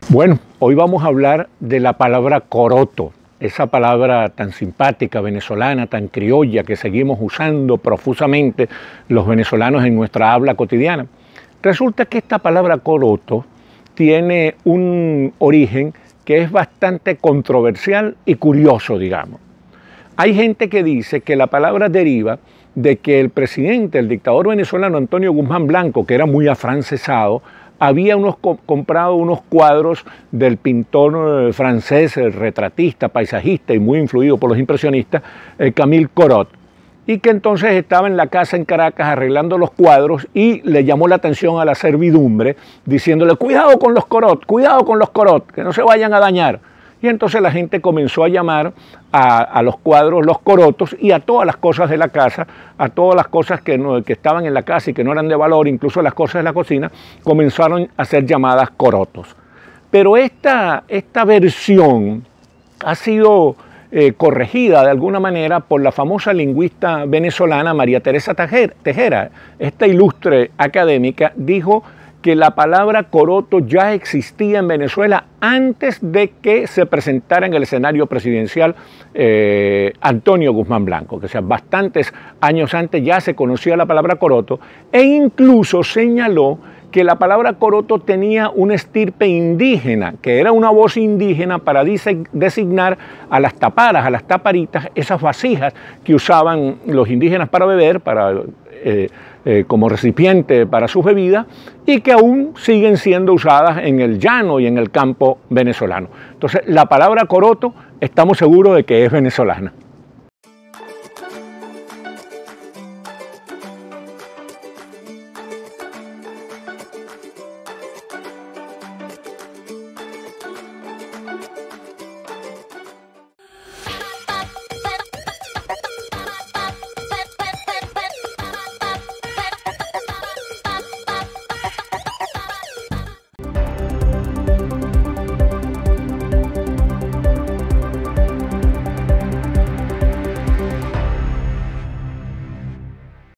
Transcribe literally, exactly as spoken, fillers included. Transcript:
Bueno, hoy vamos a hablar de la palabra coroto, esa palabra tan simpática, venezolana, tan criolla, que seguimos usando profusamente los venezolanos en nuestra habla cotidiana. Resulta que esta palabra coroto tiene un origen que es bastante controversial y curioso, digamos. Hay gente que dice que la palabra deriva de que el presidente, el dictador venezolano Antonio Guzmán Blanco, que era muy afrancesado, había unos, comprado unos cuadros del pintor francés, el retratista, paisajista y muy influido por los impresionistas, eh, Camille Corot, y que entonces estaba en la casa en Caracas arreglando los cuadros y le llamó la atención a la servidumbre diciéndole cuidado con los Corot, cuidado con los Corot, que no se vayan a dañar. Y entonces la gente comenzó a llamar a, a los cuadros los corotos y a todas las cosas de la casa, a todas las cosas que, no, que estaban en la casa y que no eran de valor, incluso las cosas de la cocina, comenzaron a ser llamadas corotos. Pero esta, esta versión ha sido eh, corregida de alguna manera por la famosa lingüista venezolana María Teresa Tejera. Esta ilustre académica dijo que la palabra coroto ya existía en Venezuela antes de que se presentara en el escenario presidencial eh, Antonio Guzmán Blanco, que sea, bastantes años antes ya se conocía la palabra coroto, e incluso señaló que la palabra coroto tenía una estirpe indígena, que era una voz indígena para designar a las taparas, a las taparitas, esas vasijas que usaban los indígenas para beber, para eh, eh, como recipiente para sus bebidas, y que aún siguen siendo usadas en el llano y en el campo venezolano. Entonces, la palabra coroto estamos seguros de que es venezolana.